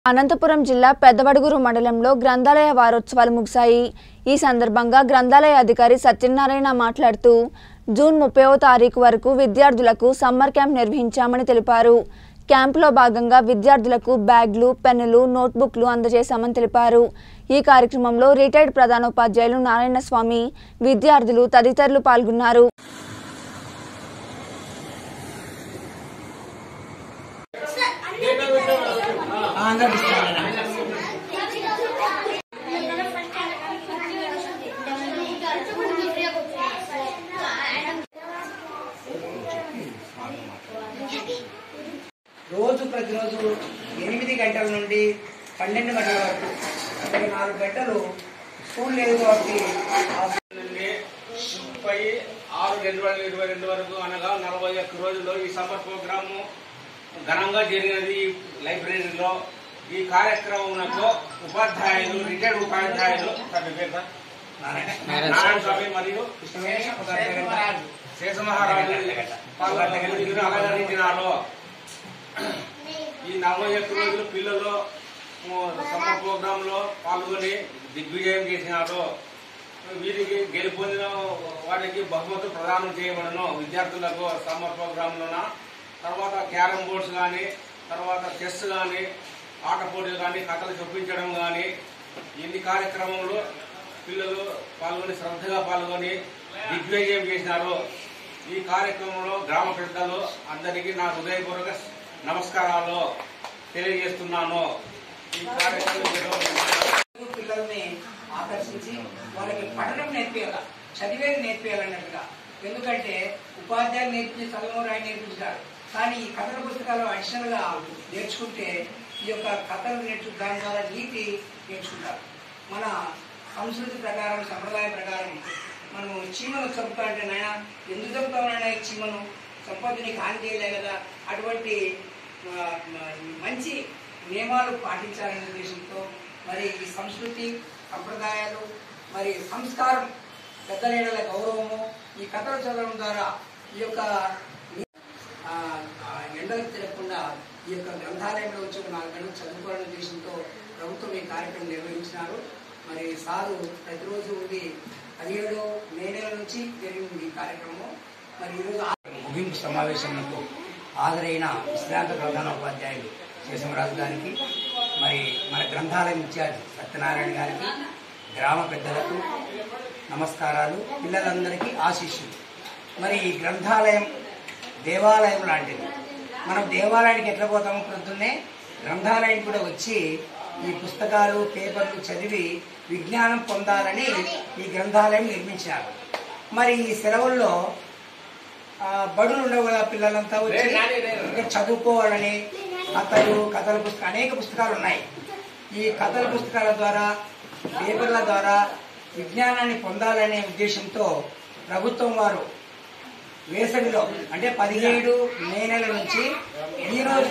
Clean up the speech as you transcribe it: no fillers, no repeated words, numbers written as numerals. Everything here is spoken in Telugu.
అనంతపురం జిల్లా పెద్దవడుగురు మండలంలో గ్రంథాలయ వారోత్సవాలు ముగిశాయి। ఈ సందర్భంగా గ్రంథాలయ అధికారి సత్యనారాయణ మాట్లాడుతూ జూన్ 30వ తారీఖు వరకు విద్యార్థులకు సమ్మర్ క్యాంప్ నిర్వహించామని తెలిపారు। క్యాంపులో భాగంగా విద్యార్థులకు బ్యాగ్లు, పెన్నులు, నోట్బుక్లు అందజేశామని తెలిపారు। ఈ కార్యక్రమంలో రిటైర్డ్ ప్రధానోపాధ్యాయులు నారాయణస్వామి, విద్యార్థులు తదితరులు పాల్గొన్నారు। ప్రతిరోజు 8 గంటల నుండి 12 గంటల వరకు 4 గంటలు స్కూల్ లేదు కాబట్టి 36/2022 వరకు అనగా 41 రోజుల్లో ఈ సమ్మర్ ప్రోగ్రాము ఘనంగా జరిగినది లైబ్రరీలో। ఈ కార్యక్రమంలో ఉపాధ్యాయులు, రిటైర్డ్ ఉపాధ్యాయులు నారాయణ స్వామి మరియు శేషమహారాజు అలంకరించినారు। ఈ 41 రోజులు పిల్లలు సమ్మర్ ప్రోగ్రామ్ లో పాల్గొని దిగ్విజయం చేసినారు। వీరికి గెలుపొందిన వారికి బహుమతులు ప్రదానం చేయబడను। విద్యార్థులకు సమ్మర్ ప్రోగ్రామ్ లోన తర్వాత క్యారమ్ బోర్డ్స్ కానీ, తర్వాత చెస్ కానీ, ఆట పోటీలు కానీ, కథలు చూపించడం కానీ, ఇన్ని కార్యక్రమంలో పిల్లలు పాల్గొని శ్రద్ధగా పాల్గొని దిగ్విజయం చేసినారు। ఈ కార్యక్రమంలో గ్రామ పెద్దలు అందరికీ నా హృదయపూర్వక నమస్కారాలు తెలియజేస్తున్నాను। ఈ కార్యక్రమంలో పిల్లల్ని ఆకర్షించి వాళ్ళకి పఠనం నేర్పియాల, చదివేది నేర్పియాలన్నట్టుగా। ఎందుకంటే ఉపాధ్యాయులు నేర్పించి చదువు రాయి నేర్పించారు, కానీ ఈ కథల పుస్తకాలు అడిషనల్ గా నేర్చుకుంటే ఈ యొక్క కథలు దాని ద్వారా నీతి నేర్చుకుంటారు। మన సంస్కృతి ప్రకారం, సంప్రదాయ ప్రకారం మనం చీమను చంపుతా అంటే నాయన ఎందుకు చంపుతామన్నా ఈ చీమను సంపత్తి నీకు హాని చేయలే కదా, అటువంటి మంచి నియమాలు పాటించాలనే ఉద్దేశంతో మరి ఈ సంస్కృతి, సంప్రదాయాలు, మరి సంస్కారం, పెద్దల గౌరవము ఈ కథలు చదవడం ద్వారా ఈ యొక్క ఎండలకు తిరగకుండా ఈ యొక్క గ్రంథాలయంలో వచ్చి 4 గంటలు చదువుకోవాలనే ఉద్దేశంతో ప్రభుత్వం ఈ కార్యక్రమం నిర్వహించినారు। మరి సారు ప్రతిరోజు ఉంది 17 మే నెల నుంచి జరిగింది ఈ కార్యక్రమం। మరి ఈరోజు ముగింపు సమావేశంలో హాజరైన విశ్రాంత ప్రధానోపాధ్యాయులు శేషమరాజు గారికి, మరి మన గ్రంథాలయం ఇన్ఛార్జ్ సత్యనారాయణ గారికి, గ్రామ పెద్దలకు నమస్కారాలు, పిల్లలందరికీ ఆశీస్సులు। మరి ఈ గ్రంథాలయం దేవాలయం లాంటిది। మనం దేవాలయానికి ఎట్లా పోతామో పొద్దున్నే గ్రంథాలయం కూడా వచ్చి ఈ పుస్తకాలు, పేపర్లు చదివి విజ్ఞానం పొందాలని ఈ గ్రంథాలయం నిర్మించారు। మరి ఈ సెలవుల్లో బడులు ఉండవు కదా, పిల్లలంతా వచ్చి ఇక్కడ చదువుకోవాలని కథల పుస్తకాలు, అనేక పుస్తకాలు ఉన్నాయి। ఈ కథల పుస్తకాల ద్వారా, పేపర్ల ద్వారా విజ్ఞానాన్ని పొందాలనే ఉద్దేశంతో ప్రభుత్వం వారు వేసవిలో అంటే 17 మే నెల నుంచి ఈ రోజు